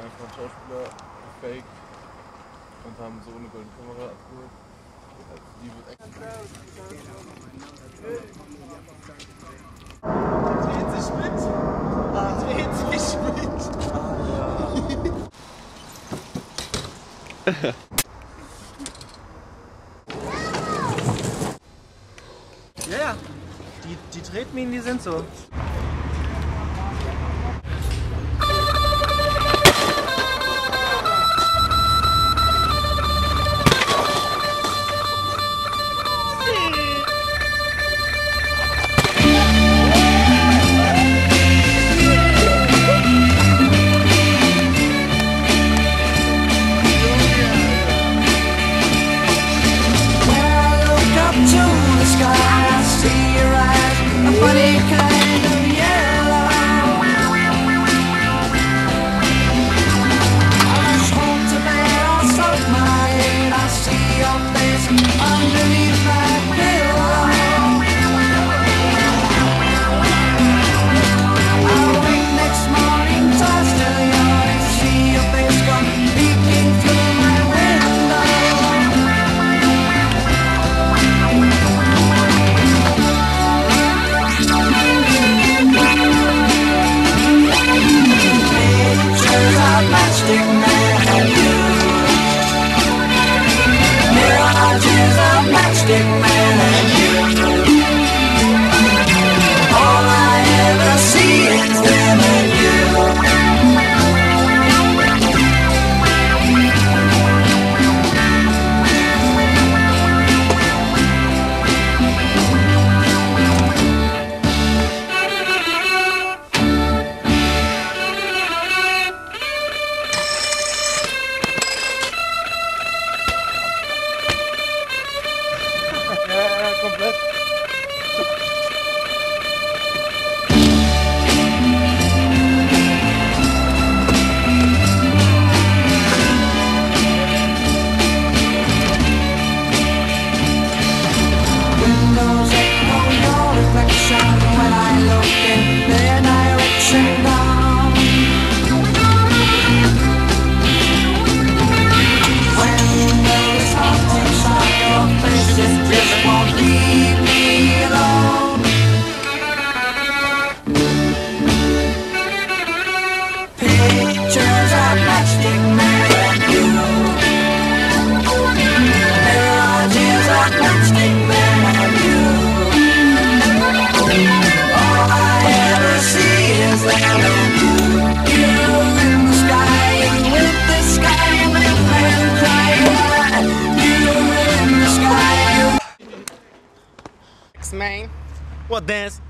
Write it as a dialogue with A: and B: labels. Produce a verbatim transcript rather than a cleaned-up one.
A: das waren Schauspieler gefaked und haben so eine goldene Kamera abgeholt. Also die wird echt.
B: Dreht sich mit! Ah, dreht sich mit! Ah, ja. Ja, ja. Die, die Tretminen, die sind so.
A: Komplett.
C: Windows echo your reflection when I look in their direction down. When there is heart inside your face, it just won't leave me alone. Pictures of matchstick men and you. Mirages of matchstick men and you. All I ever see is them and you. You in the sky, you with the sky, you live and cry. You in the sky, you.
B: Man, what dance?